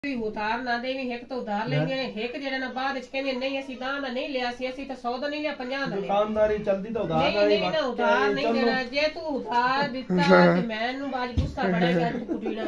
उधार ना देवी एक तो उधार लेंगे एक जेड़ा ना बाद विच कहंदे नहीं ਅਸੀਂ दां दा नहीं लिया सी ਅਸੀਂ ਤਾਂ 100 ਦਾ नहीं लिया 50 ਦਾ दुकानदारी चलदी तो उधार नहीं ना उधार नहीं देना जे तू उधार दिता ते मैनू बाज गुस्सा पड़ेगा तू कुड़ीना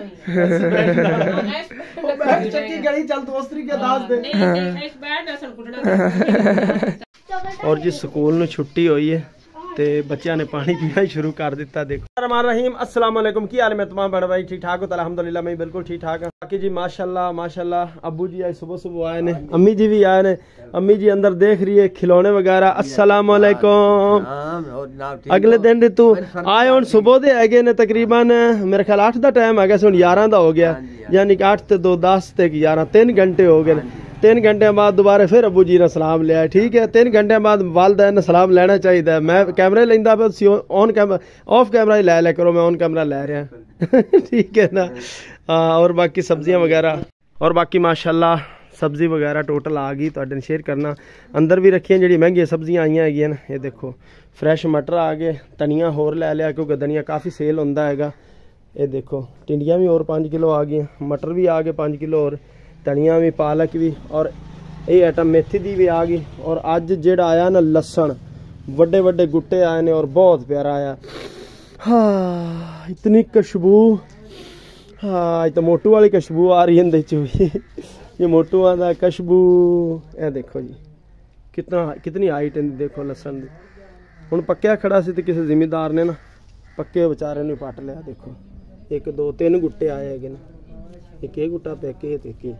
नहीं चक्की गली चल दोस्तरी के दास दे नहीं इस बैठ ना सन कुड़ना और जी स्कूल नु छुट्टी हुई है ते बच्चों ने पानी पीना ही शुरू कर दिता। देखो रहमान रहीम अस्सलाम वालेकुम की हाल में तमाम बड़े भाई ठीक ठाक हो तो अल्हम्दुलिल्लाह मैं बिल्कुल ठीक ठाक हूं। बाकी जी माशाल्लाह माशाल्लाह अब्बू जी आज सुबह सुबह आए ने, अम्मी जी भी आए ने। अम्मी जी अंदर देख रही है खिलौने वगैरह। अस्सलाम वालेकुम। अगले दिन तू आए हुन सुबह दे हैगे ने तकरीबन मेरे ख्याल 8 दा टाइम है हुन 11 दा हो गया, यानी कि 8 ते 2 10 ते 11 3 घंटे हो गए। 3 घंटे बाद दोबारा फिर अबू जी ने सलाम लिया। ठीक है 3 घंटे बाद वालदा ने सलाम लेना चाहिए। मैं कैमरे लेंदा पे ऑन कैमरा ऑफ कैमरा ही ले करो, मैं ऑन कैमरा ले रहा ठीक है ना। और बाकी सब्जियां वगैरह और बाकी माशाल्लाह सब्जी वगैरह टोटल आ गई तो शेयर करना। अंदर भी रखिए जी महंगी सब्जियां आई हैं ना, ये देखो फ्रैश मटर आ गए, धनिया होर ले लिया क्योंकि धनिया काफ़ी सेल होता है। ये देखो टिंडियाँ भी और 5 किलो आ गई, मटर भी आ गए 5 किलो और धनिया भी पालक भी, और ये आइटम मेथी दी भी आ गई। और अज जेड़ा आया ना लसन बड़े बड़े गुट्टे आए ने और बहुत प्यारा आया। हाँ इतनी खुशबू, हाँ तो मोटू वाली खुशबू आ रही है ये मोटू आदा खुशबू। ये देखो जी कितनी हाइट है देखो लसन दी। हुण पक्या खड़ा सी तो किसी जिमीदार ने ना पक्के बेचारे ने पट लिया। देखो 1 2 3 गुट्टे आए है ना, एक गुट्टा पे एक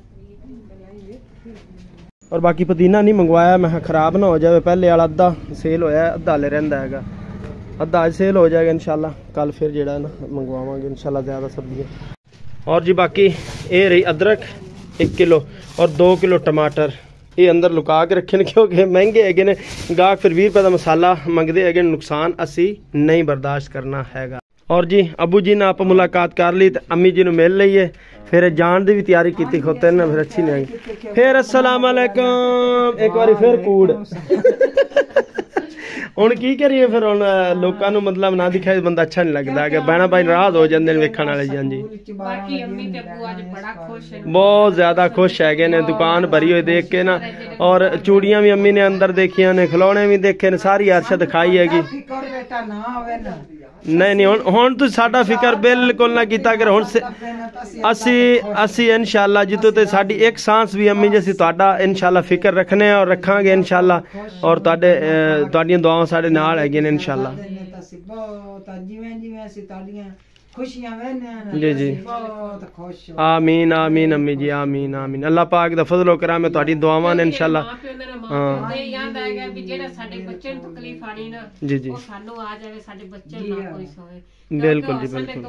और बाकी पुदीना नहीं मंगवाया, मैं खराब ना हो जाए। पहले वाला अद्धा सेल होया, अद्धा हाले रहिंदा हैगा, अद्धा आज सेल हो जाएगा इंशाल्लाह। कल फिर जेड़ा ना मंगवावांगे इंशाल्लाह ज़्यादा सब्जियां। और जी बाकी ये रही अदरक 1 किलो और 2 किलो टमाटर, ये अंदर लुका के रखे क्योंकि महंगे है ने। गाहक फिर 20 रुपये का मसाला मंगते है, नुकसान असी नहीं बर्दाश्त करना हैगा। और जी अबू जी ने आप मुलाकात कर ली तो अम्मी जी ने मिल ली है, फिर जान की भी तैयारी की खोते ना, फिर अच्छी नहीं आई। फिर अस्सलाम वालेकुम एक बार फिर कूड़ हुण की करिए फिर हुण लोकां नूं मतलब ना दिखाए बंदा अच्छा नहीं लगता कि बहना भाई नाराज हो जाते हैं वेखण वाले। जी बाकी अम्मी ते अब्बू आज बड़ा खुश है, बहुत ज्यादा खुश है ने, दुकान भरी हुई देख के ना। और चूड़ियां भी अम्मी ने अंदर देखिया ने, खिलौने भी देखे ने, सारी हर्षद खाई हैगी। नहीं नहीं हुण तुसीं साडा फिकर बिल्कुल ना कीता कर। हुण असी इंशाल्लाह जितों ते साडी एक सांस भी अम्मी जी असीं तुहाडा इंशाल्लाह फिकर रखने और रखांगे इंशाल्लाह। और तुहाडीआं दुआवां साडे नाल हैगियां ने इंशाल्लाह। जी जी आमीन आमीन अम्मी जी आमीन आमीन। अल्लाह पाक दा फजलो कराम तुहाडी दुआवां ने इंशाल्लाह। जी जी बिल्कुल जी बिल्कुल।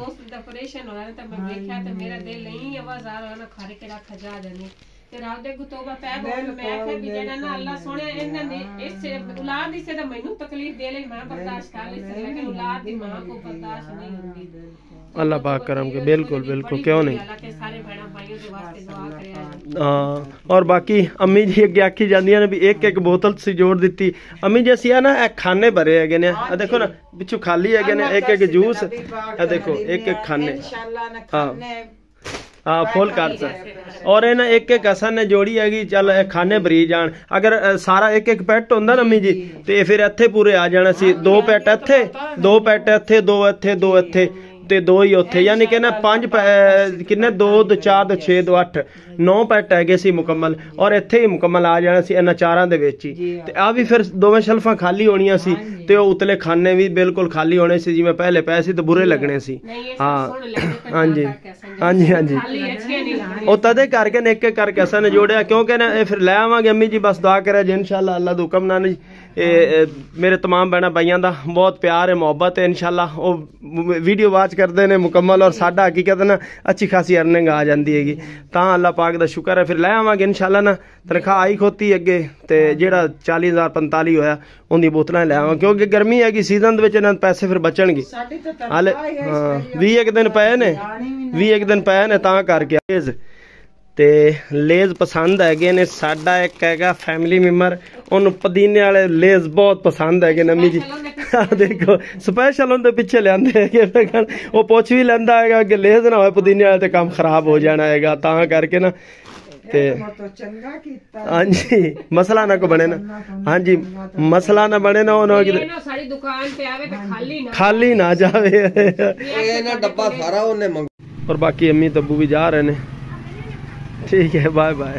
अल्लाह पाक करम के बिल्कुल बिल्कुल क्यों नहीं। हाँ और बाकी अम्मी जी अगे आखी जांदियां ने भी एक बोतल सी जोड़ दी। अम्मी जी असीं ना खाने भरे है ने, देखो ना पिछू खाली है ने, एक जूस देखो एक खाने। हाँ फुल कर और ना एक असन ने जोड़ी हैगी, चल खाने भरी जान। अगर सारा एक पैट होंदा ना अम्मी जी तो फिर इत्थे पूरे आ जाना सी। 2 पैट इत्थे 2 पैट इत्थे 2 इत्थे 2 इत्थे ते 2 ही उत्थे, यानी कि ना 5 किन्ने 2 2 4 2 6 2 8 9 पैट है सी मुकम्मल। और इत्थे ही मुकम्मल आ जाना सी इन्हां चारां दे विच ही। ते आ भी फिर दोवें शल्फां खाली होणियां सी ते ओ उतले खाने भी बिल्कुल खाली होने सी, जिवें पहले पए सी ते बुरे लगने सी। हाँ हाँ जी हाँ जी हाँ जी ओ तदे करके ने एक करके असां ने जोड़िया क्योंकि ना फिर ले आवांगे अम्मी जी। बस दुआ करे जी इंशाल्लाह अल्लाह दा हुक्म नाल जी। मेरे तमाम बहना भाइयों का बहुत प्यार है मुहब्बत है इंशाल्लाह। वो वीडियो वाच करते हैं मुकम्मल और साडा हकीकत ना अच्छी खासी अर्निंग आ जाती है। तां अल्लाह पाक दा शुक्र है। फिर ले आवांगे इंशाल्लाह ना, तनख्वाह आई खोती अगे तो जेड़ा 40,000 45 होया उन्दी बोतलां ले आवां क्योंकि गर्मी है कि सीजन दे विच पैसे फिर बचणगे। हाले 20 दिन पे ने 20 दिन पे ने तां करके ਤੇ ਲੇਜ਼ ਪਸੰਦ ਹੈਗੇ ਨੇ। ਸਾਡਾ ਇੱਕ ਹੈਗਾ ਫੈਮਿਲੀ ਮੈਂਬਰ, ਉਹਨੂੰ ਪੁਦੀਨੇ ਵਾਲੇ ਲੇਜ਼ ਬਹੁਤ ਪਸੰਦ ਹੈਗੇ ਨਮੀ ਜੀ। ਦੇਖੋ ਸਪੈਸ਼ਲ ਉਹਦੇ ਪਿੱਛੇ ਲਿਆਂਦੇ ਹੈਗੇ, ਉਹ ਪੁੱਛ ਵੀ ਲੈਂਦਾ ਹੈਗਾ ਕਿ ਲੇਜ਼ ਨਾ ਹੋਏ ਪੁਦੀਨੇ ਵਾਲੇ ਤੇ ਕੰਮ ਖਰਾਬ ਹੋ ਜਾਣਾ ਹੈਗਾ, ਤਾਂ ਕਰਕੇ ਨਾ ਤੇ ਹਾਂਜੀ ਮਸਲਾ ਨਾ ਕੋ ਬਣੇ ਨਾ, ਹਾਂਜੀ ਮਸਲਾ ਨਾ ਬਣੇ ਨਾ, ਉਹਨਾਂ ਸਾਡੀ ਦੁਕਾਨ ਤੇ ਆਵੇ ਤੇ ਖਾਲੀ ਨਾ ਜਾਵੇ। ਇਹ ਡੱਬਾ ਸਾਰਾ ਉਹਨੇ ਮੰਗ। और बाकी अम्मी तब्बू भी जा रहे हैं, ठीक है बाय बाय।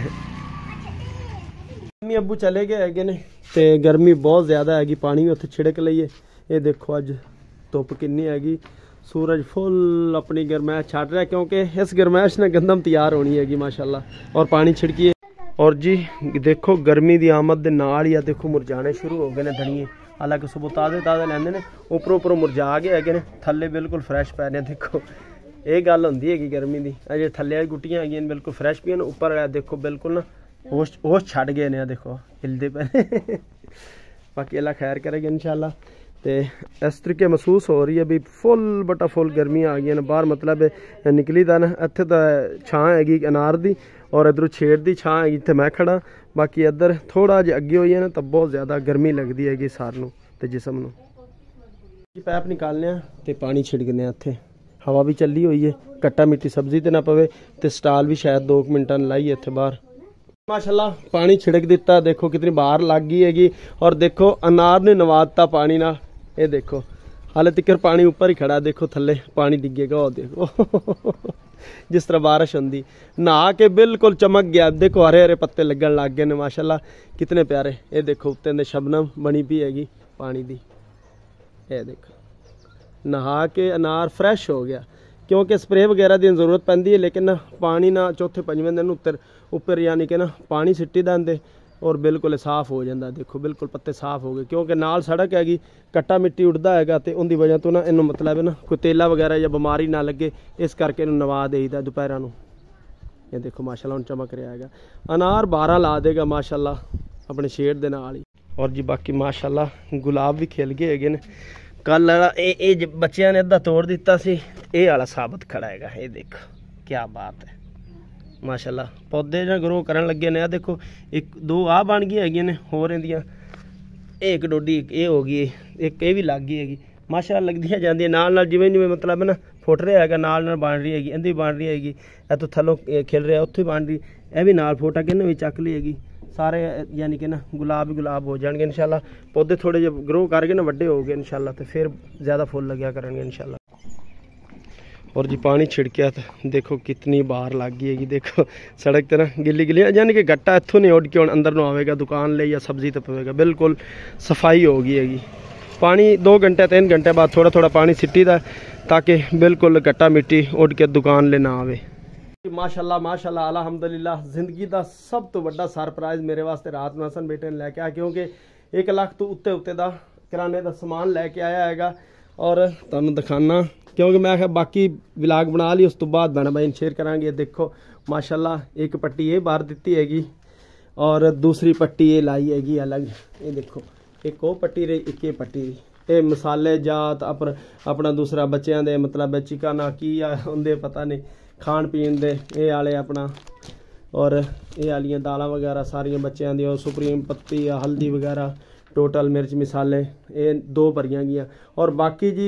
अम्मी अब्बू चले गए है ने, ते गर्मी बहुत ज़्यादा हैगी, पानी भी उत्थे छिड़क लईए। ये देखो अज धुप किन्नी हैगी, सूरज फुल अपनी गरमैश छड़ रहा है, क्योंकि इस गरमैश ने गंदम तैयार होनी हैगी माशाल्लाह। और पानी छिड़किए। और जी देखो गर्मी की आमद दे नाल ही देखो मुरझाने शुरू हो गए ने धनिए, हालांकि सुबह ताज़े ताज़े लैंदे ने, उपरों उपरों मुरझा गए है, थल्ले बिल्कुल फ्रैश पै रहे। देखो ये गल होंदी है गर्मी की, अजे थल्ले वाली गुट्टियां है बिल्कुल फ्रैश पियां, उपर देखो बिल्कुल ना होश छड़ गए ने, देखो हिलते पे। बाकी अल्लाह खैर करेगा इंशाल्लाह। तो इस तरीके महसूस हो रही है भी फुल बटा फुल गर्मियां आ गई बाहर, मतलब निकली दा ना। इत्थे तो छां हैगी अनार दी, और इधरों छेड़ दी छां हैगी, इत्थे मैं खड़ा। बाकी इधर थोड़ा जिहा अगे होई है ना, तो बहुत ज़्यादा गर्मी लगती हैगी सार नूं ते जिस्म नूं। पैप निकालने ते पानी छिड़कने इत्थे, हवा भी चली हुई है, कट्टा मिट्टी सब्जी ते ना पवे, ते स्टाल भी शायद 2 मिनटां लाइए इत्थे बाहर। माशाल्लाह पानी छिड़क दिता, देखो कितनी बाहर लग गई हैगी। और देखो अनार ने नवाजता पानी ना, ये देखो हाले तक पानी ऊपर ही खड़ा, देखो थल्ले पानी डिगेगा, और देखो जिस तरह बारिश होंदी। नहा के बिल्कुल चमक गया, देखो हरे हरे पत्ते लगन लग गए ने माशाल्लाह, कितने प्यारे। ये देखो उत्ते शबनम बनी पी हैगी पानी दी, ये देखो नहा के अनार फ्रैश हो गया, क्योंकि स्प्रे वगैरह की जरूरत पैंदी है, लेकिन ना पानी ना चौथे पंजवें दिन उपर यानी कि ना पानी सिट्टी देंदे, और बिल्कुल साफ हो जाता। देखो बिल्कुल पत्ते साफ हो गए, क्योंकि नाल सड़क हैगी, कट्टा मिट्टी उड़दा हैगा, तो उनकी वजह तो ना इनू मतलब ना कोई तेला वगैरह या बीमारी ना लगे, इस करके इनू नवा देईदा दोपहरां नूं। ये देखो माशाल्लाह हुण चमक रहा हैगा, अनार 12 ला देगा माशाल्लाह अपने शेड दे नाल ही। और जी बाकी माशाल्लाह गुलाब भी खिल गए हैगे ने। कल वाला ये बच्चों ने अद्धा तोड़ दिता सी, ये वाला साबित खड़ा है। ये देखो क्या बात है माशाल्लाह, पौधे जो ग्रो करन लगे ने। देखो एक दो आ बन गई हैगी ने, होर इंदियां एक डोडी ये हो गई, एक ये भी लग गई हैगी माशाल्लाह, लगदियां जांदियां नाल नाल, जिवें जिवें मतलब ना फुट रहा है नाल नाल बन रही हैगी, इंदी बन रही हैगी, ए तो थल्लों खिल रहा उत्थे बन रही, ए भी नाल फोटा के भी चक ली हैगी सारे, यानी कि ना गुलाब ही गुलाब हो जाएंगे इंशाल्लाह। पौधे थोड़े जो ग्रो करके ना वड्डे हो गए इंशाल्लाह, तो फिर ज़्यादा फुल लग्या करेंगे इंशाल्लाह। और जी पानी छिड़किया तो देखो कितनी बार लग गई हैगी, देखो सड़क ते ना गिली गिली, यानी कि गट्टा इत्थों नहीं उड़ के हुण अंदर नूं आवेगा दुकान ले या सब्जी तो पवेगा, बिल्कुल सफाई हो गई हैगी। पानी 2 घंटे 3 घंटे बाद थोड़ा थोड़ा पानी सिट्टी दा, ताकि बिल्कुल गट्टा मिट्टी उड़ के दुकान ले ना आवे। माशाल्लाह माशाल्लाह अलहमदुलिल्लाह, जिंदगी का सब तो बड़ा सरप्राइज मेरे वास्ते रात में हसन बेटे ने लैके आया, क्योंकि 1 लाख तो उत्ते उत्ते दा किराने का समान लैके आया हैगा। और तुहानूं दिखाना, क्योंकि मैं बाकी व्लॉग बना ली, उस तो बाद बना भाई शेयर करांगे। देखो माशाल्लाह एक पट्टी ये बाहर दी हैगी, और दूसरी पट्टी ये लाई हैगी अलग। ये देखो एक वो पट्टी रही, एक ये पट्टी रही, ये मसाले जात अपना दूसरा बच्चों के मतलब चिकन की होंगे पता नहीं, खाण पीन दे ये आले अपना, और ये आलियां दालां वगैरह सारियां बच्चों दी, और सुप्रीम पत्ती हल्दी वगैरह टोटल मिर्च मसाले ये 2 भरियां गईयां। और बाकी जी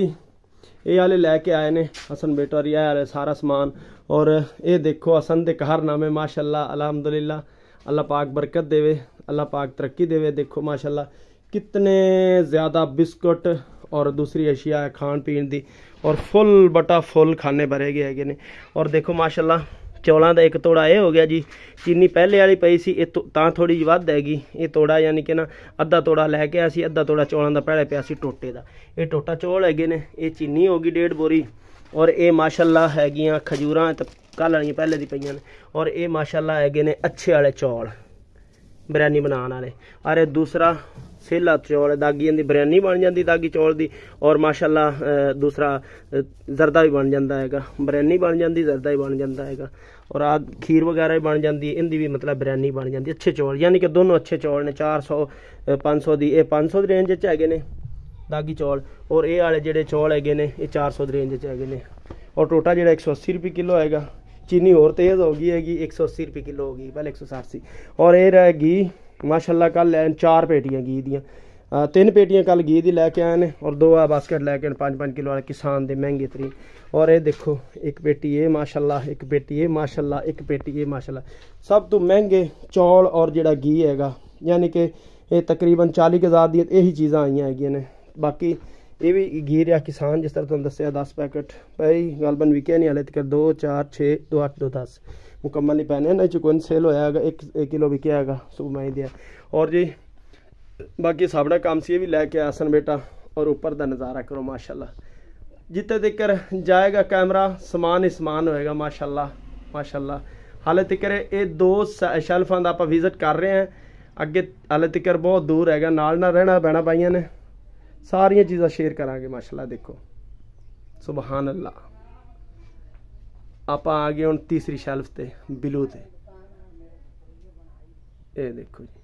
ये आले लैके आए ने हसन बेटा, और ये आले सारा समान। और ये देखो हसन दे कारनामे माशाल्लाह अलहमदुलिल्लाह, अल्लाह पाक बरकत देवे, अल्लाह पाक तरक्की देवे। देखो माशाल्लाह कितने ज़्यादा बिस्कुट और दूसरी अशिया है खान पीन दी, और फुल बटा फुल खाने भरे गए हैगे ने। और देखो माशाल्लाह चौलों का 1 तोड़ा ये हो गया जी, चीनी पहले वाली पई सी, तां थोड़ी जी वध हैगी, ये तोड़ा यानी कि ना अद्धा तोड़ा लैके आया सी, अद्धा तोड़ा चौलों का पहले पिया सी टोटे का, ये टोटा चौल हैगे ने। ये चीनी होगी 1.5 बोरी, और ये माशाल्लाह हैगियां खजूरां तो कल वाली पहले दी पईयां ने। और ये माशाल्लाह हैगे ने अच्छे वाले चौल बिरयानी बनाने वाले। अरे दूसरा सेला चौल दागी की बिरयानी बन जाती दागी चौल की, और माशाल्लाह दूसरा जरदा भी बन जाता है, बिरयानी बन जाती जरदा भी बन जाता है, और आ खीर वगैरह भी बन जाती है, इनकी भी मतलब बिरयानी बन जाती है। अच्छे चौल यानी कि दोनों अच्छे चौल ने, 400 500 की, ये 500 की रेंज है ने दागी चौल, और ये वाले जोड़े चौल है ने ये 400 की रेंज है ने। और टोटा जो 180 रुपये किलो है, चीनी और तेज़ हो गई हैगी, 180 रुपये किलो हो गई, पहले 160 सी। और ये रह घी माशाल्लाह कल लैन 4 पेटियां घी दियां, 3 पेटियां कल घी दी लैके आए ने और 2 बास्केट लैके 5-5 किलो वाले किसान दे महंगे तरीन। और ये देखो एक पेटी ये माशाल्लाह, एक पेटी ये माशाल्लाह, एक पेटी ये माशाल्लाह, सब तो महंगे चौल और जिहड़ा घी हैगा, यानी कि ये तकरीबन 40,000 दी यही चीज़ां आईयां हैगियां ने। बाकी ये भी घी रहा किसान जिस तरह तुहानूं दस्सिया 10 पैकेट भाई गलबन विके नहीं, हाले तक 2 4 6 2 8 2 10 मुकम्मल नहीं पैने, इन्हां च कोई सेल होया हैगा, 1 किलो विकया हैगा सुबह मैं दिया। और जी बाकी साबड़ा काम से ये भी लैके आया सन बेटा, और ऊपर का नज़ारा करो माशाल्लाह, जितने तक जाएगा कैमरा समान ही समान होएगा माशाल्लाह माशाल्लाह। हाले तक ये 2 शेल्फां दा आपां विजिट कर रहे हैं, अगे हाले तक बहुत दूर हैगा, नाल ना रहना पैना भाइयों ने, सारियां चीज़ां शेयर करांगे माशाल्लाह। देखो सुबहान अल्लाह, आप आ गए हुण तीसरी शेल्फ ते बिलू ते, ये देखो जी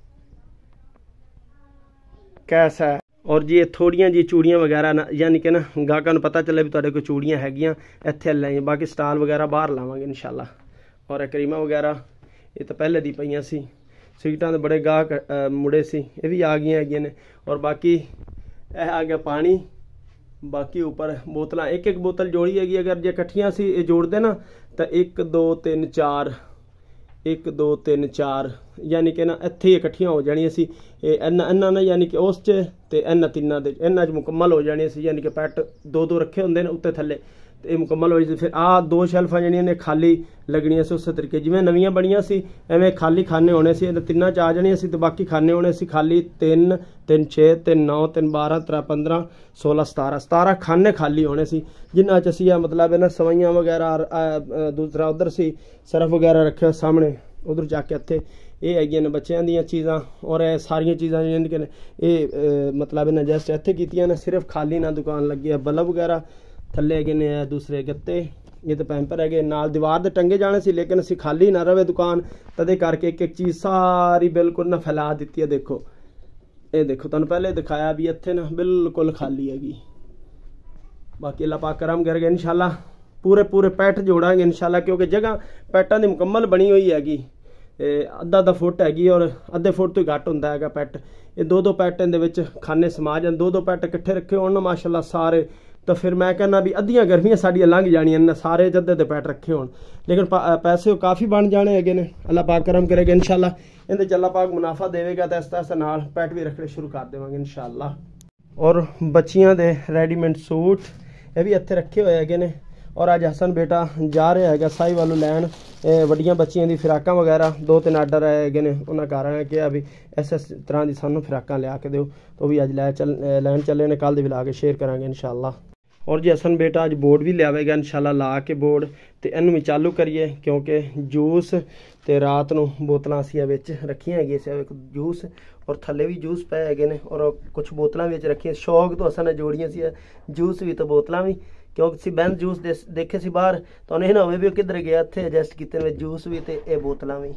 कैसा है। और जी ये थोड़ियां जी चूड़ियां वगैरह यानी कि ना गाहकां नूं पता चले भी तुहाडे कोल चूड़ियां हैगियां इत्थे लाइयां, बाकी स्टाल वगैरह बाहर लावांगे इंशाल्लाह। और करीमा वगैरह ये तो पहले दी पईयां सी, सीटां दे बड़े गाहक मुड़े सी, ये भी आ गई हैगियां ने। और बाकी यह आ गया पानी, बाकी ऊपर बोतलां, एक बोतल जोड़ी हैगी, अगर जे इकट्ठियां सी जोड़दे ना तो 1 2 3 4 1 2 3 4 यानी कि ना इत्थे ही इकट्ठियां हो जानियां सी, इन्ना ना यानी कि उस च ते इन्ना तिन्ना दे इन्ना च मुकम्मल हो जानियां सी, यानी कि पैट 2 रखे होंदे ने उत्ते थल्ले, तो ये मुकम्मल हो जाती। फिर 2 शेल्फां जड़ियां ने खाली लगनियां सी, उस तरीके जिवें नवीं बनियां सी एवें खाली खाने होने सी, तिन्ना च आ जानियां सी, तो बाकी खाने होने सी खाली 3 3 6 3 9 3 12 3 15 16 17 खाने खाली होने सी, जिन्ना च असीं मतलब ना सवाइयां वगैरह दूसरा उधर सी सरफ वगैरह रखे सामने, उधर जाके इत्थे ये हैगियां ने बच्चों दियां चीज़ां। और सारियां चीज़ां ये मतलब इन्हें जस्ट इत्थे कीतियां ने, सिर्फ खाली ना दुकान लगी है, बल्ब वगैरह थल्ले हैगे ने, दूसरे गत्ते ये तो पैंपर है नाल दीवार दे टंगे जाने सी, लेकिन असी खाली ना रहे दुकान, तदे करके एक चीज़ सारी बिल्कुल ना फैला दी है। देखो ये देखो तुहानूं पहले दिखाया भी इत्थे ना बिल्कुल खाली हैगी। बाकी अल्लाह पाक करम करके इंशाल्लाह पूरे पैट जोड़ांगे इंशाल्लाह, क्योंकि जगह पैटां दी मुकम्मल बनी हुई हैगी, अद्धा फुट हैगी और अद्धे फुट तो ही घट हुंदा हैगा पैट। ये 2 पैटां दे विच खाने समा जान, 2 पैट इकट्ठे रखे होण माशाल्लाह सारे, तो फिर मैं कहना भी अद्धियां गर्मियां साडियां लंघ जानियां ने, सारे जद्दे दे पैट रखे होण, लेकिन पैसे काफ़ी बन जाने हैगे ने। अल्लाह पाक करम करेगा इंशाल्लाह, इहदे च अल्लाह पाक मुनाफा देवेगा तो आस्ता आस्ता नाल पैट भी रखने शुरू कर देवांगे इंशाल्लाह। और बच्चियां दे रेडीमेड सूट ये भी इत्थे रखे हुए हैगे ने। और अज हसन बेटा जा रहा है साई वालों लैन वड्डियां बच्चियां दी फिराकां वगैरह, 2-3 आर्डर आए हैगे ने, उन्हें घर आया कि भी इस तरह की सानू फिराकां लिया के दो, तो भी अज लैन चले ने, कल भी ला के शेयर करांगे इंशाल्लाह। और जी हसन बेटा अज बोर्ड भी लियावेगा इंशाल्लाह, ला के बोर्ड तो इनू भी चालू करिए, क्योंकि जूस तो रात नूं बोतलां असीं विच रखियां हैगियां, जूस और थल्ले भी जूस पे हैगे ने, और कुछ बोतलां विच रखियां, शौक तो हसन ने जोड़ियां सी जूस भी तो बोतलां भी, क्योंकि सी बैंस जूस देखे सी बाहर, तो उन्हें ना होवे भी किधर गया, इत्थे एडजस्ट कीते ने जूस भी ते ये बोतलां भी।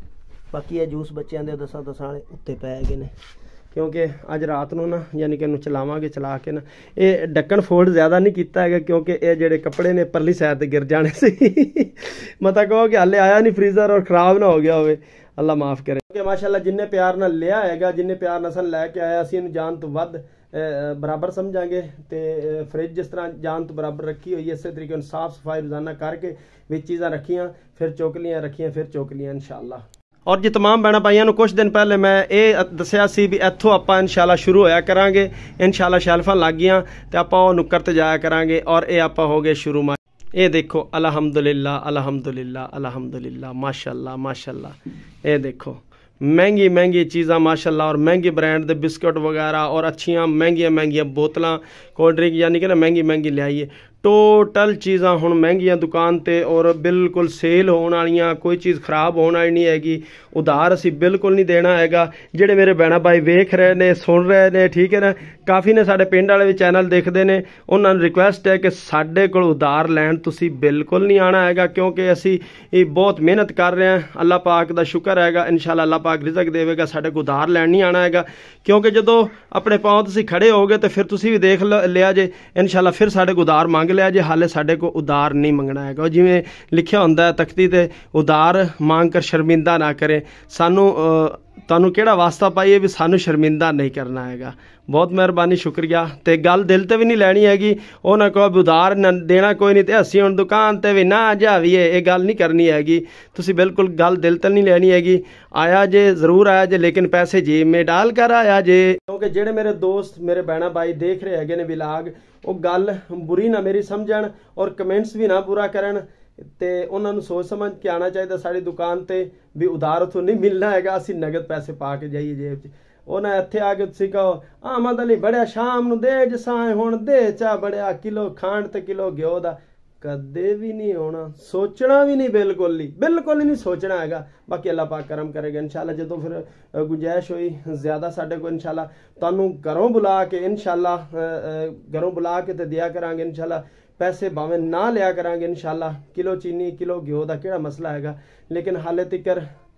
बाकी ये जूस बच्चों के 10 वाले उत्ते पै गए ने, क्योंकि अज रात नूं ना यानी कि चलावांगे, चला के ना ये ढक्कन फोल्ड ज़्यादा नहीं किया है, क्योंकि ये जेडे कपड़े ने परली साइड ते गिर जाने से मता कहो कि हाले आया नहीं फ्रीजर और खराब ना हो गया होवे, अल्लाह माफ़ करे। क्योंकि माशाल्लाह जिन्ने प्यार नाल लिया हैगा, जिन्ने प्यार नाल असन लैके आया, असीं इहनूं जान तो वध बराबर समझांगे, तो फ्रिज जिस तरह जान तो बराबर रखी हुई है, इस तरीके साफ सफाई रोजाना करके विच चीज़ां रखियां, फिर चोकलियां रखियां, फिर चोकलियां इंशाल्लाह। और जी तमाम भैन भाइयों नूं कुछ दिन पहले मैं ये दस्सिया सी भी इत्थों आपां इंशाल्लाह शुरू होया करांगे, इंशाल्लाह शेल्फां लग गईयां ते आपां ओह नुक्कर ते जाया करांगे, और ये आपां हो गए शुरू। ये देखो अल्हम्दुलिल्लाह अल्हम्दुलिल्लाह अल्हम्दुलिल्लाह माशाल्लाह माशाल्लाह, ये देखो महंगी महंगी चीज़ां माशाल्लाह, और महंगे ब्रांड के बिस्कुट वगैरह, और अच्छियां महंगियां बोतलां कोल्ड ड्रिंक, यानी कि ना महंगी महंगी लियाइए, टोटल चीज़ां हुण महंगियां दुकान ते, और बिल्कुल सेल होने वालियां, कोई चीज़ खराब होने वाली नहीं हैगी, उधार असी बिल्कुल नहीं देना हैगा। जेडे मेरे भैन भाई वेख रहे ने, सुन रहे ने, ठीक है ना, ਕਾਫੀ ਨੇ ਸਾਡੇ ਪਿੰਡ ਵਾਲੇ ਵੀ ਚੈਨਲ ਦੇਖਦੇ ਨੇ, ਉਹਨਾਂ ਨੂੰ ਰਿਕੁਐਸਟ ਹੈ ਕਿ ਸਾਡੇ ਕੋਲ ਉਧਾਰ ਲੈਣ ਤੁਸੀਂ ਬਿਲਕੁਲ ਨਹੀਂ ਆਉਣਾ ਹੈਗਾ, ਕਿਉਂਕਿ ਅਸੀਂ ਇਹ ਬਹੁਤ ਮਿਹਨਤ ਕਰ ਰਹੇ ਹਾਂ। ਅੱਲਾਹ ਪਾਕ ਦਾ ਸ਼ੁਕਰ ਹੈਗਾ, ਇਨਸ਼ਾਅੱਲਾ ਅੱਲਾਹ ਪਾਕ ਰਿਜ਼ਕ ਦੇਵੇਗਾ। ਸਾਡੇ ਕੋਲ ਉਧਾਰ ਲੈਣ ਨਹੀਂ ਆਉਣਾ ਹੈਗਾ, ਕਿਉਂਕਿ ਜਦੋਂ ਆਪਣੇ ਪਾँव ਤੁਸੀਂ ਖੜੇ ਹੋਗੇ ਤਾਂ ਫਿਰ ਤੁਸੀਂ ਵੀ ਦੇਖ ਲਿਆ ਜੇ ਇਨਸ਼ਾਅੱਲਾ, ਫਿਰ ਸਾਡੇ ਕੋਲ ਉਧਾਰ ਮੰਗ ਲਿਆ ਜੇ। ਹਾਲੇ ਸਾਡੇ ਕੋਲ ਉਧਾਰ ਨਹੀਂ ਮੰਗਣਾ ਹੈਗਾ। ਜਿਵੇਂ ਲਿਖਿਆ ਹੁੰਦਾ ਹੈ ਤਖਤੀ ਤੇ, ਉਧਾਰ ਮੰਗ ਕਰ ਸ਼ਰਮਿੰਦਾ ਨਾ ਕਰੇ। ਸਾਨੂੰ ਤੁਹਾਨੂੰ ਕਿਹੜਾ ਵਾਸਤਾ ਪਾਈਏ ਵੀ ਸਾਨੂੰ ਸ਼ਰਮਿੰਦਾ ਨਹੀਂ ਕਰਨਾ ਹੈਗਾ। ਬਹੁਤ ਮਿਹਰਬਾਨੀ, ਸ਼ੁਕਰੀਆ। ਤੇ ਗੱਲ ਦਿਲ ਤੇ ਵੀ ਨਹੀਂ ਲੈਣੀ ਹੈਗੀ। ਉਹ ਨਾ ਕਹੋ ਵੀ ਉਧਾਰ ਦੇਣਾ ਕੋਈ ਨਹੀਂ ਤੇ ਅਸੀਂ ਹੁਣ ਦੁਕਾਨ ਤੇ ਵੀ ਨਾ ਜਾਵੀਏ, ਇਹ ਗੱਲ ਨਹੀਂ ਕਰਨੀ ਹੈਗੀ। ਤੁਸੀਂ ਬਿਲਕੁਲ ਗੱਲ ਦਿਲ ਤੇ ਨਹੀਂ ਲੈਣੀ ਹੈਗੀ। ਆਇਆ ਜੇ ਜ਼ਰੂਰ ਆਇਆ ਜੇ, ਲੇਕਿਨ ਪੈਸੇ जेब में डाल कर आया जे। क्योंकि ਜਿਹੜੇ ਮੇਰੇ ਦੋਸਤ ਮੇਰੇ ਭੈਣਾਂ ਭਾਈ ਦੇਖ ਰਹੇ ਹੈਗੇ ਨੇ ਵਿਲਾਗ, ਉਹ ਗੱਲ ਬੁਰੀ ਨਾ ਮੇਰੀ ਸਮਝਣ ਔਰ ਕਮੈਂਟਸ ਵੀ ਨਾ ਬੁਰਾ ਕਰਨ, ਤੇ ਉਹਨਾਂ ਨੂੰ ਸੋਚ ਸਮਝ ਕੇ ਆਉਣਾ ਚਾਹੀਦਾ ਸਾਡੀ ਦੁਕਾਨ ਤੇ ਵੀ ਉਧਾਰ ਉੱਥੋਂ ਨਹੀਂ ਮਿਲਣਾ ਹੈਗਾ, ਅਸੀਂ ਨਗਦ ਪੈਸੇ ਪਾ ਕੇ ਜਾਈਏ ਜੇਬ 'ਚ। ਉਹ ਨਾ ਇੱਥੇ ਆ ਕੇ ਤੁਸੀਂ ਕਹੋ ਆਮਦ ਅਲੀ ਬੜਿਆ ਸ਼ਾਮ ਨੂੰ ਦੇ ਜਸਾਂ ਹੁਣ ਦੇ ਚਾਹ ਬੜਿਆ ਕਿਲੋ ਖੰਡ ਤੇ ਕਿਲੋ ਘਿਓ ਦਾ, ਕਦੇ ਵੀ ਨਹੀਂ ਹੋਣਾ, ਸੋਚਣਾ ਵੀ ਨਹੀਂ, ਬਿਲਕੁਲ ਹੀ ਨਹੀਂ ਸੋਚਣਾ ਹੈਗਾ। ਬਾਕੀ ਅੱਲਾਹ ਪਾਕ ਕਰਮ ਕਰੇਗਾ ਇਨਸ਼ਾਅੱਲਾ। ਜਦੋਂ ਫਿਰ ਗੁੰਜਾਇਸ਼ ਹੋਈ ਜ਼ਿਆਦਾ ਸਾਡੇ ਕੋਲ ਇਨਸ਼ਾਅੱਲਾ ਤੁਹਾਨੂੰ ਘਰੋਂ ਬੁਲਾ ਕੇ ਇਨਸ਼ਾਅੱਲਾ ਘਰੋਂ ਬੁਲਾ ਕੇ ਤੇ ਦਿਆ ਕਰਾਂਗੇ ਇਨਸ਼ਾਅੱਲਾ। पैसे भावें ना लिया करांगे इंशाल्लाह। किलो चीनी किलो घ्यो का केड़ा मसला हैगा, लेकिन हाले तिकर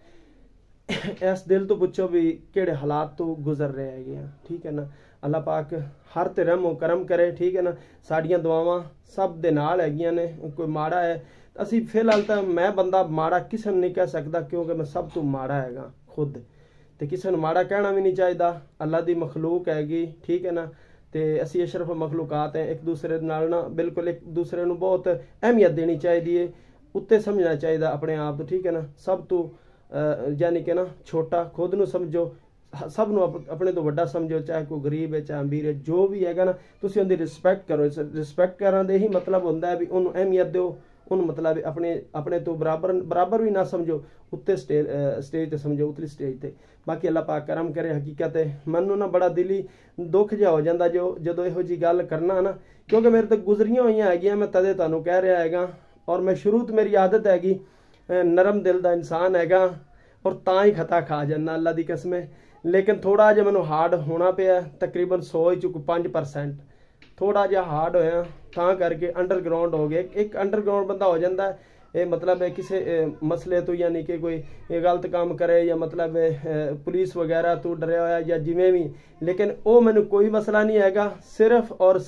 इस दिल तो पुछो भी केड़े हालात तो गुजर रहे हैं। ठीक है ना, अल्लाह पाक हर ते रहम करम करे। ठीक है ना, साड़ियाँ दुआवां सब दे नाल हैगियां ने। कोई माड़ा है असी फिलहाल तो मैं बंदा माड़ा किसी ने नहीं कह सकता, क्योंकि मैं सब तो माड़ा हैगा खुद, तो किसी ने माड़ा कहना भी नहीं चाहिए। अल्लाह दी मखलूक हैगी। ठीक है ना, ਤੇ ਅਸੀਂ ਅਸ਼ਰਫ ਮਖਲੂਕਾਤ ਹੈ। ਇੱਕ ਦੂਸਰੇ ਨਾਲ ਨਾ ਬਿਲਕੁਲ ਇੱਕ ਦੂਸਰੇ ਨੂੰ ਬਹੁਤ ਅਹਿਮੀਅਤ ਦੇਣੀ ਚਾਹੀਦੀ ਹੈ, ਉੱਤੇ ਸਮਝਣਾ ਚਾਹੀਦਾ ਆਪਣੇ ਆਪ ਤੋਂ। ਠੀਕ ਹੈ ਨਾ, ਸਭ ਤੋਂ ਯਾਨੀ ਕਿ ਨਾ ਛੋਟਾ ਖੁਦ ਨੂੰ ਸਮਝੋ, ਸਭ ਨੂੰ ਆਪਣੇ ਤੋਂ ਵੱਡਾ ਸਮਝੋ, ਚਾਹੇ ਕੋਈ ਗਰੀਬ ਹੈ ਚਾਹੇ ਅਮੀਰ ਹੈ, ਜੋ ਵੀ ਹੈਗਾ ਨਾ ਤੁਸੀਂ ਉਹਦੀ ਰਿਸਪੈਕਟ ਕਰੋ। ਰਿਸਪੈਕਟ ਕਰਨ ਦੇ ਹੀ ਮਤਲਬ ਹੁੰਦਾ ਹੈ ਵੀ ਉਹਨੂੰ ਅਹਿਮੀਅਤ ਦਿਓ, ਉਹਨੂੰ ਮਤਲਬ ਆਪਣੇ ਤੋਂ ਬਰਾਬਰ ਵੀ ਨਾ ਸਮਝੋ, ਉੱਤੇ ਸਟੇਜ ਤੇ ਸਮਝੋ, ਉਤਲੀ ਸਟੇਜ ਤੇ। ਬਾਕੀ ਅੱਲਾਹ ਪਾਕ ਕਰਮ ਕਰੇ। ਹਕੀਕਤ ਹੈ ਮੈਨੂੰ ਨਾ ਬੜਾ ਦਿਲੀ ਦੁੱਖ ਜਿਹਾ ਹੋ ਜਾਂਦਾ ਜਦੋਂ ਇਹੋ ਜੀ ਗੱਲ ਕਰਨਾ ਨਾ, ਕਿਉਂਕਿ ਮੇਰੇ ਤੋਂ ਗੁਜ਼ਰੀਆਂ ਹੋਈਆਂ ਹੈਗੀਆਂ। ਮੈਂ ਤਦੇ ਤੁਹਾਨੂੰ ਕਹਿ ਰਿਹਾ ਹੈਗਾ, ਔਰ ਮੈਂ ਸ਼ੁਰੂ ਤੋਂ ਮੇਰੀ ਆਦਤ ਹੈਗੀ, ਨਰਮ ਦਿਲ ਦਾ ਇਨਸਾਨ ਹੈਗਾ, ਔਰ ਤਾਂ ਹੀ ਖਤਾ ਖਾ ਜਾਂਦਾ ਅੱਲਾ ਦੀ ਕਸਮ ਹੈ। ਲੇਕਿਨ ਥੋੜਾ ਜਿਹਾ ਮੈਨੂੰ ਹਾਰਡ ਹੋਣਾ ਪਿਆ, ਤਕਰੀਬਨ 100 ਚੋਂ 5% ਥੋੜਾ ਜਿਹਾ ਹਾਰਡ ਹੋਇਆ, ਤਾਂ ਕਰਕੇ ਅੰਡਰਗਰਾਉਂਡ ਹੋ ਗਏ। ਇੱਕ ਅੰਡਰਗਰਾਉਂਡ ਬੰਦਾ ਹੋ ਜਾਂਦਾ ਇਹ ਮਤਲਬ ਹੈ ਕਿਸੇ ਮਸਲੇ ਤੋਂ, ਯਾਨੀ ਕਿ ਕੋਈ ਗਲਤ ਕੰਮ ਕਰੇ ਜਾਂ ਮਤਲਬ ਪੁਲਿਸ ਵਗੈਰਾ ਤੋਂ ਡਰਿਆ ਹੋਇਆ ਜਾਂ ਜਿਵੇਂ ਵੀ, ਲੇਕਿਨ ਉਹ ਮੈਨੂੰ ਕੋਈ ਮਸਲਾ ਨਹੀਂ ਹੈਗਾ। ਸਿਰਫ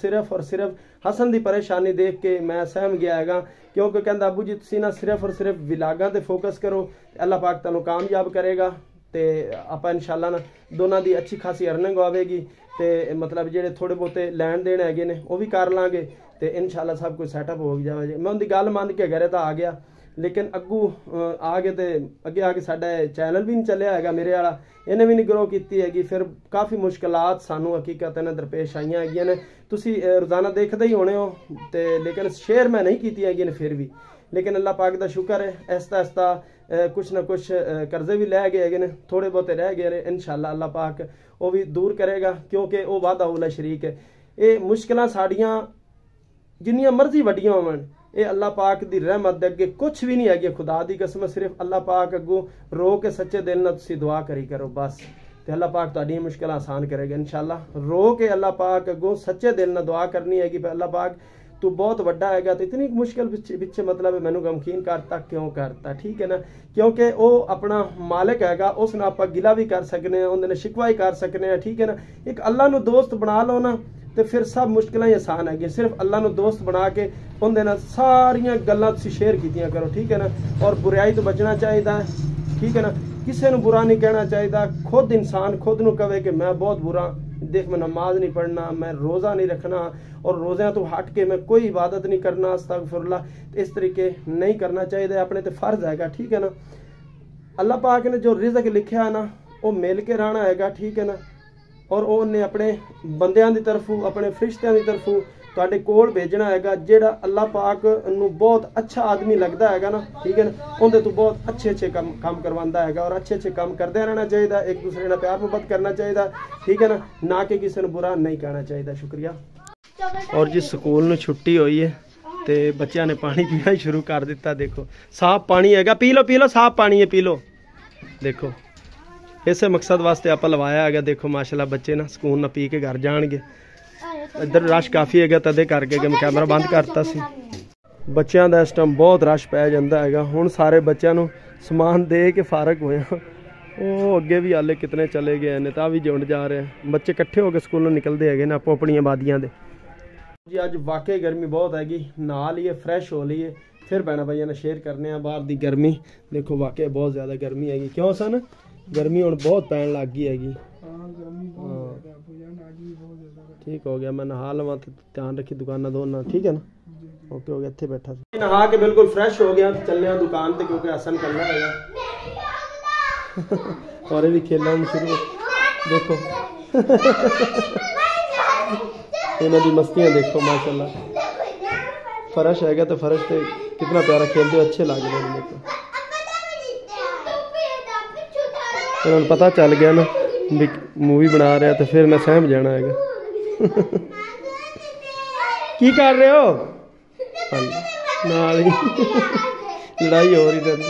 ਹਸਨ ਦੀ ਪਰੇਸ਼ਾਨੀ ਦੇਖ ਕੇ ਮੈਂ ਸਹਿਮ ਗਿਆ ਹੈਗਾ, ਕਿਉਂਕਿ ਕਹਿੰਦਾ ਅੱਬੂ ਜੀ ਤੁਸੀਂ ਨਾ ਸਿਰਫ ਵਿਲਾਗਾਂ ਤੇ ਫੋਕਸ ਕਰੋ, ਅੱਲਾਹ ਪਾਕ ਤੁਹਾਨੂੰ ਕਾਮਯਾਬ ਕਰੇਗਾ। ਤੇ ਆਪਾਂ ਇਨਸ਼ਾਅੱਲਾ ਨਾ ਦੋਨਾਂ ਦੀ ਅੱਛੀ ਖਾਸੀ ਅਰਨਿੰਗ ਆਵੇਗੀ, ਤੇ ਮਤਲਬ ਜਿਹੜੇ ਥੋੜੇ ਬਹੁਤੇ ਲੈਣ ਦੇਣ ਹੈਗੇ ਨੇ ਉਹ ਵੀ ਕਰ ਲਾਂਗੇ, ਤੇ ਇਨਸ਼ਾਅੱਲਾ ਸਭ ਕੁਝ ਸੈਟਅਪ ਹੋ ਜਾਵੇ। ਮੈਂ ਉਹਦੀ ਗੱਲ ਮੰਨ ਕੇ ਘਰੇ ਤਾਂ ਆ ਗਿਆ, ਲੇਕਿਨ ਅੱਗੂ ਆ ਕੇ ਤੇ ਅੱਗੇ ਆ ਕੇ ਸਾਡਾ ਚੈਨਲ ਵੀ ਨਹੀਂ ਚੱਲਿਆ ਹੈਗਾ ਮੇਰੇ ਵਾਲਾ, ਇਹਨੇ ਵੀ ਨਹੀਂ ਗਰੋ ਕੀਤੀ ਹੈਗੀ। ਫਿਰ ਕਾਫੀ ਮੁਸ਼ਕਲਾਤ ਸਾਨੂੰ ਹਕੀਕਤ ਇਹਨਾਂ ਦਰਪੇਸ਼ ਆਈਆਂ ਹੈਗੀਆਂ ਨੇ, ਤੁਸੀਂ ਰੋਜ਼ਾਨਾ ਦੇਖਦੇ ਹੀ ਹੋਣੇ ਹੋ, ਤੇ ਲੇਕਿਨ ਸ਼ੇਅਰ ਮੈਂ ਨਹੀਂ ਕੀਤੀ ਹੈਗੀ ਨੇ ਫਿਰ ਵੀ। ਲੇਕਿਨ ਅੱਲਾਹ ਪਾਕ ਦਾ ਸ਼ੁਕਰ ਹੈ, ਆਹਿਸਤਾ ਕੁਛ ਨਾ ਕੁਛ ਕਰਜ਼ੇ ਵੀ ਲੈ ਗਏ ਹੈਗੇ ਨੇ, ਥੋੜੇ ਬਹੁਤੇ ਰਹਿ ਗਏ ਨੇ। ਇਨਸ਼ਾਅੱਲਾ ਅੱਲਾਹ ਪਾਕ ਉਹ ਵੀ ਦੂਰ ਕਰੇਗਾ, ਕਿਉਂਕਿ ਉਹ ਵਾਦਾ ਉਲਾ ਸ਼ਰੀਕ ਹੈ। ਇਹ ਮੁਸ਼ਕਿਲਾਂ ਸਾਡੀਆਂ ਜਿੰਨੀਆਂ ਮਰਜ਼ੀ ਵੱਡੀਆਂ ਹੋਵਣ, ਇਹ ਅੱਲਾਹ ਪਾਕ ਦੀ ਰਹਿਮਤ ਦੇ ਅੱਗੇ ਕੁਛ ਵੀ ਨਹੀਂ ਹੈਗੀ। ਖੁਦਾ ਦੀ ਕਸਮ, ਸਿਰਫ ਅੱਲਾਹ ਪਾਕ ਅੱਗੋਂ ਰੋ ਕੇ ਸੱਚੇ ਦਿਲ ਨਾਲ ਤੁਸੀਂ ਦੁਆ ਕਰੀ ਕਰੋ ਬਸ, ਤੇ ਅੱਲਾਹ ਪਾਕ ਤੁਹਾਡੀਆਂ ਮੁਸ਼ਕਿਲਾਂ ਆਸਾਨ ਕਰੇਗਾ ਇਨਸ਼ਾਅੱਲਾ। ਰੋ ਕੇ ਅੱਲਾਹ ਪਾਕ ਅੱਗੋਂ ਸੱਚੇ ਦਿਲ ਨਾਲ ਦੁਆ ਕਰਨੀ ਹੈਗੀ, ਪਰ ਅੱਲਾਹ ਪਾਕ तू बहुत वड्डा है, तो इतनी मुश्किल पिछे मतलब मैनू गमखीन करता क्यों करता। ठीक है ना, क्योंकि वो अपना मालिक हैगा, उस नाल आपां गिला भी कर सकने, उन्हें शिकवा ही कर सकने। ठीक है ना, एक अल्लाह नू दोस्त बना लो ना, तो फिर सब मुश्किलें आसान है। सिर्फ अल्लाह नू दोस्त बना के उन्हें ना सारियां गल्लां तुसीं शेयर कीतियां करो। ठीक है ना, और बुराई तो बचना चाहिए। ठीक है ना, किसी नू बुरा नहीं कहना चाहिए। खुद इंसान खुद नू कहे कि मैं बहुत बुरा, देख मैं नमाज नहीं पढ़ना, मैं रोज़ा नहीं रखना, और रोज़ियां तो हट के मैं कोई इबादत नहीं करना, अस्तगफिरुल्लाह, इस तरीके नहीं करना चाहिए। अपने तो फर्ज हैगा। ठीक है ना, अल्लाह पाक ने जो रिज़्क लिखा है ना, वो मिल के रहना हैगा। ठीक है ना, और उन्हें अपने बंदियां की तरफों, अपने फरिश्तियां की तरफों तुहाडे कोल भेजना हैगा, जेड़ा अल्लाह पाक नू बहुत अच्छा आदमी लगता हैगा ना। ठीक है ना, उनके तो बहुत अच्छे काम करवाता हैगा, और अच्छे काम करते रहना चाहिए। एक दूसरे नाल प्यार मुहब्बत करना चाहिए। ठीक है ना कि किसी ने बुरा नहीं कहना चाहिए। शुक्रिया। और जी स्कूल नू छुट्टी हुई है, तो बच्चों ने पानी पीना ही शुरू कर दिता। देखो साफ पानी हैगा, पी लो साफ पानी है, पी लो। देखो ਇਸੇ ਮਕਸਦ ਵਾਸਤੇ ਆਪਾਂ ਲਵਾਇਆ ਹੈਗਾ। ਦੇਖੋ ਮਾਸ਼ਾਅੱਲਾ ਬੱਚੇ ਨਾ ਸਕੂਨ ਨਾਲ ਪੀ ਕੇ ਘਰ ਜਾਣਗੇ। ਇੱਧਰ ਰਸ਼ ਕਾਫੀ ਹੈਗਾ ਤਦੇ ਕਰਕੇ ਕਿ ਮੈਂ ਕੈਮਰਾ ਬੰਦ ਕਰਤਾ ਸੀ। ਬੱਚਿਆਂ ਦਾ ਇਸ ਟਾਈਮ ਬਹੁਤ ਰਸ਼ ਪੈ ਜਾਂਦਾ ਹੈਗਾ। ਹੁਣ ਸਾਰੇ ਬੱਚਿਆਂ ਨੂੰ ਸਮਾਨ ਦੇ ਕੇ ਫਾਰਗ ਹੋਏ ਆ। ਉਹ ਅੱਗੇ ਵੀ ਹਾਲੇ ਕਿਤਨੇ ਚਲੇ ਗਏ ਨੇ ਤਾਂ ਵੀ ਜੁੜ ਜਾ ਰਹੇ ਆ। ਬੱਚੇ ਇਕੱਠੇ ਹੋ ਕੇ ਸਕੂਲੋਂ ਨਿਕਲਦੇ ਹੈਗੇ ਨੇ ਆਪੋ ਆਪਣੀਆਂ ਆਬਾਦੀਆਂ ਦੇ। ਜੀ ਅੱਜ ਵਾਕਈ ਗਰਮੀ ਬਹੁਤ ਹੈਗੀ। ਨਹਾ ਲਈਏ ਫਰੈਸ਼ ਹੋ ਲਈਏ ਫਿਰ ਭੈਣਾਂ ਭਾਈਆਂ ਨਾਲ ਸ਼ੇਅਰ ਕਰਨੇ ਆ ਬਾਹਰ ਦੀ ਗਰਮੀ। ਦੇਖੋ ਵਾਕਈ ਬਹੁਤ ਜ਼ਿਆਦਾ ਗਰਮੀ ਹੈਗੀ। ਕਿਉਂ ਸਨ ਗਰਮੀ ਹੁਣ ਬਹੁਤ ਪੈਣ ਲੱਗ ਗਈ ਹੈਗੀ। ठीक हो गया मैं नहा लवा तो ध्यान रखी दुकाना दोनों ठीक है ना। ओके हो गया इत्थे बैठा सी नहा के बिल्कुल फ्रेश हो गया। चलने दुकान पे क्योंकि हसन करना है और भी खेलना शुरू देखो इन्हों की मस्तियां देखो माशाल्लाह। फर्श है तो फर्श पे कितना प्यारा खेलते अच्छे लग रहे हैं। देखो इन्होंने पता चल गया ना भी मूवी बना रहा तो फिर मैं सहम जाना है। की कर रहे हो नाल ही लड़ाई हो रही तेरी।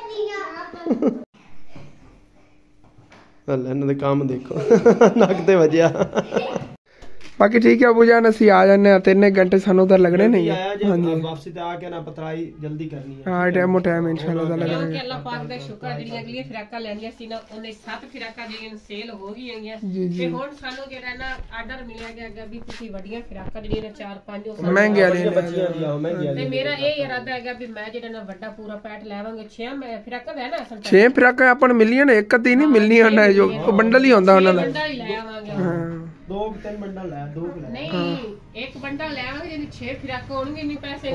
इन्होंने काम देखो नक ते वजया। बाकी ठीक है अबू जान असि आ जाने 3 घंटे सानू उधर लगने नहीं है। हां जी वापसी ते आके ना पतराई जल्दी करनी है। हां टाइम इंशाल्लाह ताला करेंगे। अल्लाह पाक दा शुक्र जेडी अगली फिराका लेंगे सी ना उन्हें 7 फिराका जेडी सेल हो गई हैं ते हुन सानू जेड़ा ना आर्डर मिलिया गया अगे भी तुसी वडियां फिराका जेडी ने 4-5 महंगे वाली बच्चियां दी आओ महंगी ते मेरा ये इरादा हैगा भी मैं जेड़ा ना बड़ा पूरा पैट लेवांगे 6 फिराका है ना असल 6 फिराका अपन मिलियन एक ती नहीं मिलनी है जो बंडल ही होंदा उन्हां दा। बंडल ही ले आवांगे। हां 2-3 बंडल ले 2 ले नहीं एक बंडल ले आवांगे जिन्हें 6 फिराका होंगे नहीं पैसे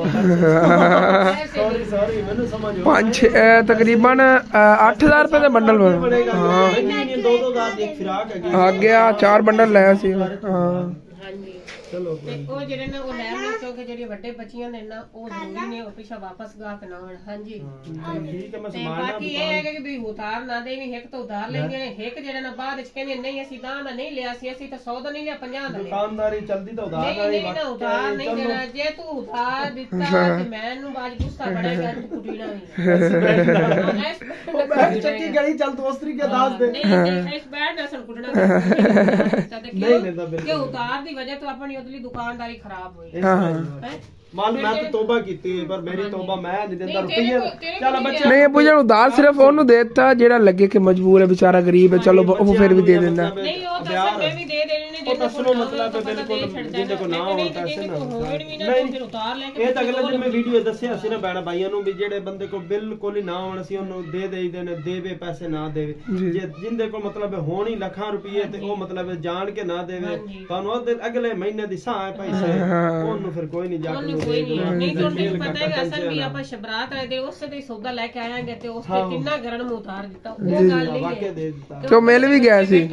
सॉरी मैंने समझ 5 तकरीबन 8000 रुपए का बंडल बनेगा। हां 2-2 एक फिराक है आ गया 4 बंडल लाया सी। हां हां जी चलो ਤੇ ਉਹ ਜਿਹੜੇ ਨੇ ਉਹ ਲੈਣ ਕਿਉਂਕਿ ਜਿਹੜੀ ਵੱਡੇ ਬੱਚੀਆਂ ਨੇ ਨਾ ਉਹ ਜ਼ਰੂਰੀ ਨੇ ਉਹ ਪਿੱਛਾ ਵਾਪਸ ਗਾ ਕੇ ਨਾ ਆਉਣ। ਹਾਂਜੀ ठीक है मैं ਤੇ सामान ਬਾਕੀ ਇਹ ਹੈਗਾ ਕਿ ਵੀ ਉਤਾਰ ਨਾ ਦੇਣੀ ਇੱਕ ਤਾਂ ਉਤਾਰ ਲੈਂਗੇ ਇੱਕ ਜਿਹੜਾ ਨਾ ਬਾਅਦ ਵਿੱਚ ਕਹਿੰਦੇ ਨਹੀਂ ਅਸੀਂ ਤਾਂ ਦਾ ਨਹੀਂ ਲਿਆ ਸੀ ਅਸੀਂ ਤਾਂ 100 ਦਾ ਨਹੀਂ ਲਿਆ 50 ਦਾ ਲਿਆ। दुकानदारी चलती तो उधार ਨਹੀਂ ਨਹੀਂ ਨਾ ਉਤਾਰ ਨਹੀਂ ਦੇਣਾ ਜੇ ਤੂੰ ਉਤਾਰ ਦਿੱਤਾ ਤੇ ਮੈਨੂੰ ਬਾਅਦ ਗੁੱਸਾ ਬੜੇਗਾ ਤੂੰ ਕੁੱਟਣਾ ਨਹੀਂ। चक्की गली चल दोस्तरी के दास दे ਨਹੀਂ ਇਸ ਬੈਡ ਨਾ ਸਨ ਕੁੱਟਣਾ ਨਹੀਂ ਲੈਂਦਾ ਬਿਲਕੁਲ। ਕਿ ਉਤਾਰ ਦੀ ਵਜ੍ਹਾ ਤੋਂ ਆਪਣੀ ਉਤਲੀ ਦੁਕਾਨਦਾਰੀ ਖਰਾਬ ਹੋਈ ਹੈ। मान मैं तो तौबा की पर मेरी तौबा मैं नहीं देता रुपये। चल बच्चे नहीं अबू जान उधार सिर्फ ਉਹਨੂੰ ਦੇ ਦਿੱਤਾ ਜਿਹੜਾ ਲੱਗੇ ਕਿ ਮਜਬੂਰ ਹੈ बेचारा गरीब है चलो वो फिर भी दे देता। नहीं वो तो सब मैं भी दे देने ने तो सुनो मतलब बिल्कुल जिंदे को ना हो पैसे ना नहीं फिर उतार लेके ਇਹ ਤਾਂ ਅਗਲੇ ਦਿਨ ਮੈਂ ਵੀਡੀਓ ਦੱਸਿਆ ਸੀ ਨਾ ਭੈਣ ਭਾਈਆਂ ਨੂੰ ਵੀ ਜਿਹੜੇ ਬੰਦੇ ਕੋ ਬਿਲਕੁਲ ਹੀ ਨਾ ਹੋਣ ਸੀ ਉਹਨੂੰ ਦੇ ਦੇਈਦੇ ਨੇ ਦੇਵੇ ਪੈਸੇ ਨਾ ਦੇਵੇ। ਜੇ ਜਿੰਦੇ ਕੋ ਮਤਲਬ ਹੋਣ ਹੀ ਲੱਖਾਂ ਰੁਪਏ ਤੇ ਉਹ ਮਤਲਬ ਜਾਣ ਕੇ ਨਾ ਦੇਵੇ ਤੁਹਾਨੂੰ ਉਹਦੇ ਅਗਲੇ ਮਹੀਨੇ ਦੀ ਸਾਹ ਪੈਸੇ ਉਹਨੂੰ ਫਿਰ ਕੋਈ ਨਹੀਂ ਜਾ ਕੇ ਕੋਈ ਨਹੀਂ ਤੁਹਾਨੂੰ ਪਤਾ ਹੈ ਅਸਲ ਵੀ ਆਪਾਂ ਸ਼ਬਰਾਤ ਆਏ ਦੇ ਉਸੇ ਦੇ ਸੌਦਾ ਲੈ ਕੇ ਆਏਗੇ ਤੇ ਉਸ ਤੇ ਕਿੰਨਾ ਗਰਮ ਉਤਾਰ ਦਿੱਤਾ ਉਹ ਗੱਲ ਨਹੀਂ ਵਾਕਿਆ ਹੈ। ਦੇ ਦਿੱਤਾ तो मिल भी गया सी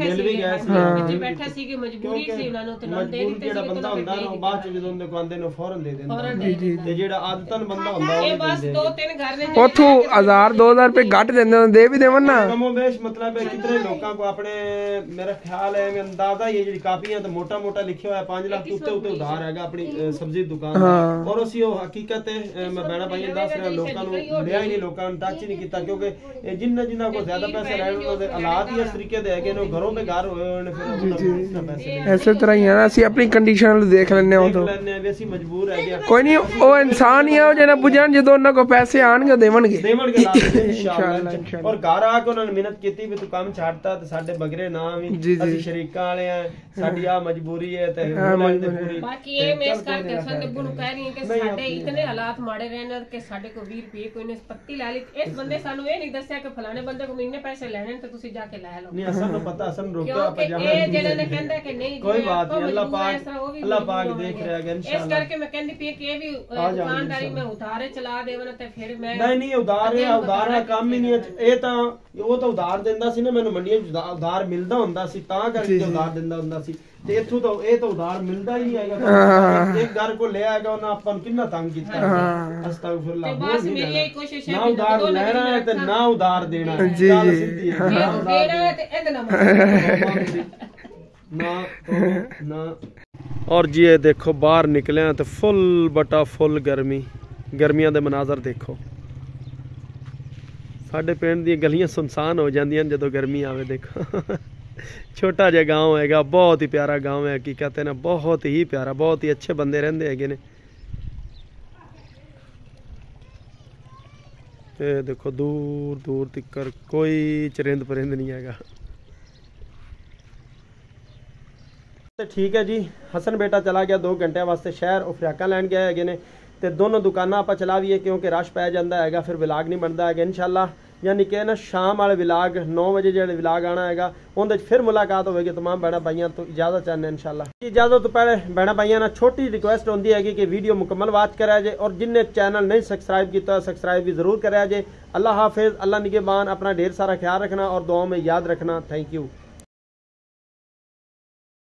ਕਿਤੇ ਬੈਠਾ ਸੀ ਕਿ ਮਜਬੂਰੀ ਸੀ ਉਹਨਾਂ ਨੂੰ ਤੇ ਨਾ ਦੇ ਦਿੱਤੇ ਜਿਹੜਾ ਬੰਦਾ ਹੁੰਦਾ ਨਾ ਉਹ ਬਾਅਦ ਚ ਜਦੋਂ ਉਹਦੇ ਕੋ ਆਂਦੇ ਨੇ ਫੌਰਨ ਦੇ ਦਿੰਦਾ ਤੇ ਜਿਹੜਾ ਆਦਤਨ ਬੰਦਾ ਹੁੰਦਾ ਇਹ ਬਸ 2-3 ਘਰ ਨੇ ਉਥੋਂ 1000-2000 रुपए घट देंदे दे भी देवन ना। कमोबेश मतलब है कितने लोगों को अपने मेरा ख्याल है अंदाजा ये जी कापियां तो मोटा मोटा लिखे हुआ है 5 लाख के उत्ते उत्ते उधार हैगा अपनी सब्जी दुकान और उसी वो हकीकत है मैं बहना भाई दस रहा लोगों को लिया ही नहीं लोगों ने टच ही नहीं किया क्योंकि जिन्ना को ज्यादा पैसे रहने उन्होंने हालात ही इस तरीके दे है घरों पे घर होए उन्होंने फिर पैसे ऐसे तरह ही है ना ਅਸੀਂ ਆਪਣੀ ਕੰਡੀਸ਼ਨ ਦੇਖ ਲੈਣੇ ਆ ਉਦੋਂ ਅਸੀਂ ਮਜਬੂਰ ਹੈ ਕੋਈ ਨਹੀਂ ਉਹ ਇਨਸਾਨ ਹੀ ਆ ਉਹ ਜਿਹੜਾ ਪੁੱਜਣ ਜਦੋਂ ਉਹਨਾਂ ਕੋ ਪੈਸੇ ਆਣਗੇ ਦੇਵਣਗੇ ਇਨਸ਼ਾਅੱਲਾ ਔਰ ਘਰ ਆ ਕੇ ਉਹਨਾਂ ਨੇ ਮਿਹਨਤ ਕੀਤੀ ਵੀ ਤੂੰ ਕੰਮ ਛੱਡਤਾ ਤੇ ਸਾਡੇ ਬਗਰੇ ਨਾ ਵੀ ਅਸੀਂ ਸ਼ਰੀਕਾਂ ਵਾਲੇ ਆ ਸਾਡੀ ਆ ਮਜਬੂਰੀ ਹੈ ਤੇ ਬਾਕੀ ਇਹ ਮੈਂ ਇਸ ਕਰਕੇ ਸੰਦਬੂ ਨੂੰ ਕਹਿ ਰਹੀ ਹਾਂ ਕਿ ਸਾਡੇ ਇਤਨੇ ਹਾਲਾਤ ਮਾੜੇ ਰਹੇ ਨੇ ਕਿ ਸਾਡੇ ਕੋ 20 ਰੁਪਏ ਕੋਈ ਨੇ ਪੱਤੀ ਲੈ ਲਈ ਇਸ ਬੰਦੇ ਸਾਨੂੰ ਇਹ ਨਹੀਂ ਦੱਸਿਆ ਕਿ ਫਲਾਣੇ ਬੰਦੇ ਕੋ ਮਹੀਨੇ ਪੈਸੇ ਲੈਣੇ ਤੇ ਤੁਸੀਂ ਜਾ ਕੇ ਲੈ ਲਓ। ਨਹੀਂ ਅਸਾਂ ਨੂੰ ਪਤਾ ਅਸਾਂ ਰੋਕਿਆ ਆਪਾਂ ਜਾਣਾ ਇਹ ਜਿਹੜਾ ਨੇ ਕਹਿੰਦਾ ਕਿ ਨਹੀਂ ਕੋਈ ਬਾਤ ਨਹੀਂ ਅੱਲਾਹ ਪਾਕ ਦੇਖ ਰਿਹਾ ਹੈ ਇਸ ਕਰਕੇ ਮੈਂ ਕਹਿੰਦੀ ਪਈ ਕਿ ਇਹ ਵੀ ਦੁਕਾਨਦਾਰੀ ਮੈਂ ਉਧਾਰੇ ਚਲਾ ਦੇਵਨ ਤੇ ਫਿਰ ਮੈਂ ਨਹੀਂ ਉਧਾਰ ਦਾ ਕੰਮ ਹੀ ਨਹੀਂ ਇਹ ਤਾਂ ਉਹ ਤਾਂ ਉਧਾਰ ਦਿੰਦਾ ਸੀ ਨਾ ਮੈਨੂੰ ਮੰਡੀਆਂ ਚ ਉਧਾਰ ਮਿਲਦਾ ਹੁੰਦਾ ਸੀ ਤਾਂ ਕਰਕੇ ਉਧਾਰ ਦਿੰਦਾ ਹੁੰਦਾ ਸੀ ਤੇ ਇੱਥੋਂ ਤਾਂ ਇਹ ਤਾਂ ਉਧਾਰ ਮਿਲਦਾ ਹੀ ਨਹੀਂ ਹੈਗਾ। ਇੱਕ ਘਰ ਕੋ ਲੈ ਆਏਗਾ ਉਹਨਾਂ ਆਪਾਂ ਨੂੰ ਕਿੰਨਾ ਤੰਗ ਕੀਤਾ ਅਸਤਗਫੁਰullah ਬਸ ਮੇਰੀ ਇਹ ਕੋਸ਼ਿਸ਼ ਹੈ ਨਾ ਉਧਾਰ ਲੈਣਾ ਹੈ ਤੇ ਨਾ ਉਧਾਰ ਦੇਣਾ ਹੈ ਜੀ ਦੇਣਾ ਹੈ ਤੇ ਇਹਦੇ ਨਾਲ ना और जी ये देखो बाहर निकले हैं तो फुल बटा फुल गर्मियां दे मनाजर देखो साढ़े पिंड दी गलियां सुनसान हो जांदियां जदों गर्मी आवे। देखो छोटा जिहा गाँव हैगा, बहुत ही प्यारा गाँव है, की कहते ना बहुत ही प्यारा, बहुत ही अच्छे बंदे रहिंदे हैगे ने। ते देखो दूर दूर तक कोई चरिंद परिंद नहीं हैगा। ठीक है जी, हसन बेटा चला गया 2 घंटे वास्ते शहर, और फ्राकां लैन गए हैगे ने। ते दोनों दुकानां आपां चलावीए क्योंकि रश पै जांदा हैगा, फिर विलाग नहीं बनता है। इंशाल्लाह यानी कि ना शाम वाले विलाग 9 बजे जो विलाग आना है उनके फिर मुलाकात होगी तमाम भैन भाइयों। तो इजाजत चाहते हैं इंशाल्लाह। इजाजत तो पहले भैन भाइयों ना छोटी रिक्वेस्ट होती है कि वीडियो मुकम्मल वॉच करा जाए, और जिन्हें चैनल नहीं सबसक्राइब किया सबसक्राइब भी जरूर करा जाए। अल्लाह हाफिज, अल्लाह निगहबान, अपना ढेर सारा ख्याल रखना और दुआओं में याद रखना। Thank you.